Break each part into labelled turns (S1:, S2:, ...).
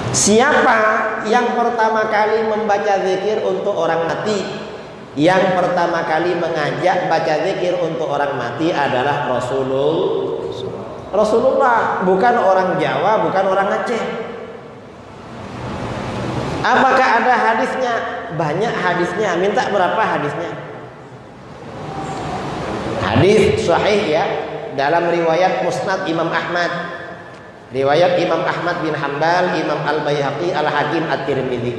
S1: Siapa yang pertama kali membaca zikir untuk orang mati? Yang pertama kali mengajak baca zikir untuk orang mati adalah Rasulullah, bukan orang Jawa, bukan orang Aceh. Apakah ada hadisnya? Banyak hadisnya. Minta berapa hadisnya? Hadis sahih ya, dalam riwayat Musnad Imam Ahmad, riwayat Imam Ahmad bin Hanbal, Imam Al-Baihaqi, Al-Hakim, At-Tirmidzi.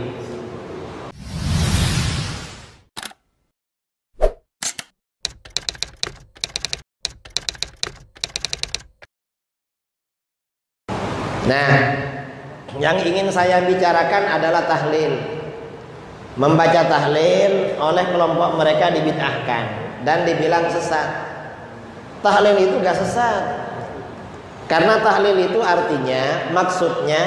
S1: Nah, yang ingin saya bicarakan adalah tahlil. Membaca tahlil oleh kelompok mereka dibid'ahkan dan dibilang sesat. Tahlil itu gak sesat, karena tahlil itu artinya, maksudnya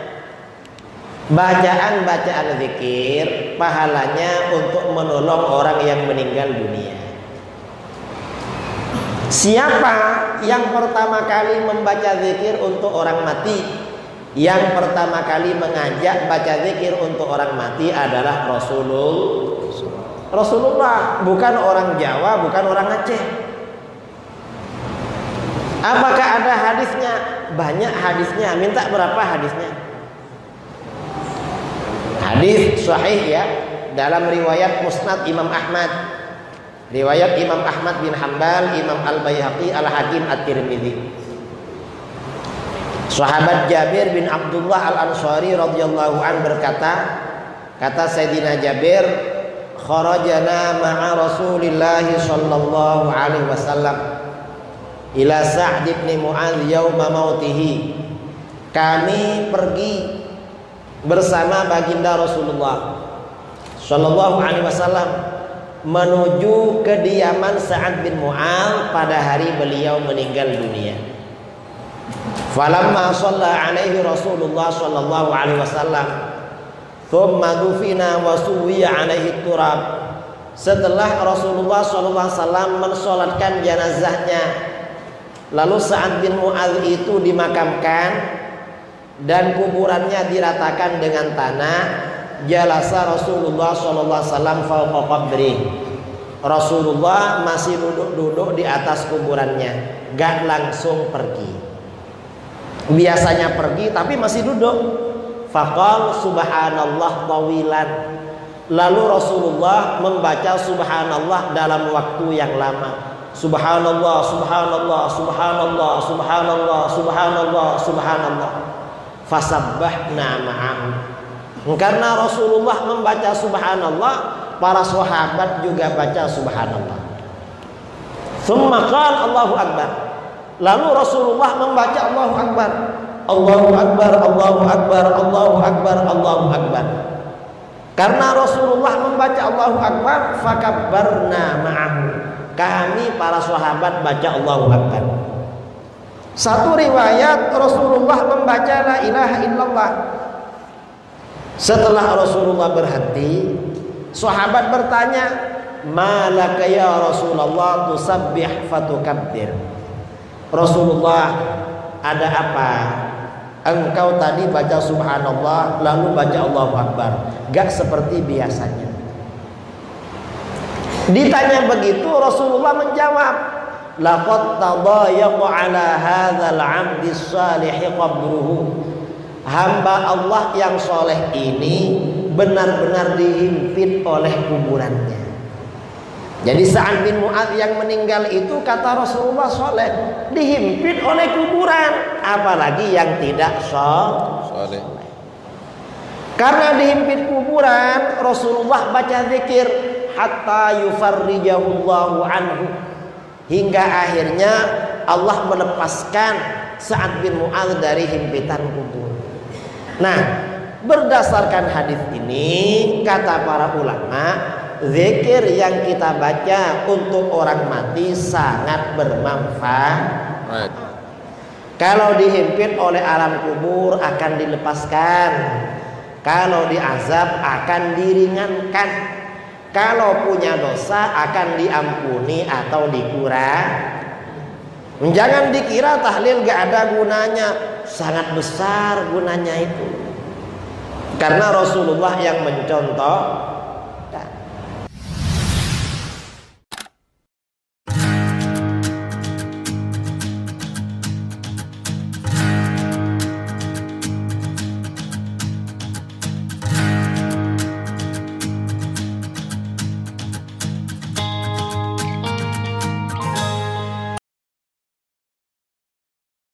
S1: bacaan-bacaan zikir pahalanya untuk menolong orang yang meninggal dunia. Siapa yang pertama kali membaca zikir untuk orang mati? Yang pertama kali mengajak baca zikir untuk orang mati adalah Rasulullah, bukan orang Jawa, bukan orang Aceh. Apakah ada hadisnya? Banyak hadisnya. Minta berapa hadisnya? Hadis sahih ya, dalam riwayat Musnad Imam Ahmad, riwayat Imam Ahmad bin Hanbal, Imam Al-Baihaqi, Al-Hakim, At-Tirmidzi. Sahabat Jabir bin Abdullah Al-Ansari radhiyallahu an berkata, kata Sayyidina Jabir, kharajana ma'a Rasulillah sallallahu alaihi wasallam ila Sa'd bin Mu'adz yauma mautihi. Kami pergi bersama baginda Rasulullah sallallahu alaihi wasallam menuju kediaman Sa'd bin Mu'adz pada hari beliau meninggal dunia. Falamma shalla alaihi Rasulullah sallallahu alaihi wasallam thumma dufina wa suwiya alaihi turab. Setelah Rasulullah sallallahu alaihi wasallam mensolatkan jenazahnya, lalu Sa'd bin Mu'adz itu dimakamkan dan kuburannya diratakan dengan tanah, jalasa Rasulullah sallallahu alaihi wasallam fawqa qabri. Rasulullah masih duduk-duduk di atas kuburannya, gak langsung pergi. Biasanya pergi tapi masih duduk. Faqal subhanallah tawilan. Lalu Rasulullah membaca subhanallah dalam waktu yang lama. Subhanallah, subhanallah, subhanallah, subhanallah, subhanallah, subhanallah. Fasabbahna ma'ahu. Karena Rasulullah membaca subhanallah, para sahabat juga baca subhanallah. Tsumma qala Allahu akbar. Lalu Rasulullah membaca Allahu akbar. Allahu akbar, Allahu akbar, Allahu akbar, Allahu akbar. Karena Rasulullah membaca Allahu akbar, fakabbarna ma'ahu. Kami para sahabat baca Allahu akbar. Satu riwayat Rasulullah membaca la ilaha illallah. Setelah Rasulullah berhenti, sahabat bertanya, malaka ya Rasulullah tusabbih fatukabbir. Rasulullah, ada apa? Engkau tadi baca subhanallah lalu baca Allahu akbar, gak seperti biasanya. Ditanya begitu, Rasulullah menjawab, laqad tadayaqa ala hadzal 'abdi shalih qabruhu. Hamba Allah yang soleh ini benar-benar dihimpit oleh kuburannya. Jadi Sa'd bin Mu'adz yang meninggal itu, kata Rasulullah, soleh, dihimpit oleh kuburan, apalagi yang tidak soleh. Karena dihimpit kuburan, Rasulullah baca zikir hatta yufarrijahullahu anhu, hingga akhirnya Allah melepaskan Sa'd bin Mu'adz dari himpitan kubur. Nah, berdasarkan hadis ini, kata para ulama, zikir yang kita baca untuk orang mati sangat bermanfaat. Kalau dihimpit oleh alam kubur akan dilepaskan, kalau diazab akan diringankan, kalau punya dosa akan diampuni atau dikurangi. Jangan dikira tahlil gak ada gunanya, sangat besar gunanya itu. Karena Rasulullah yang mencontoh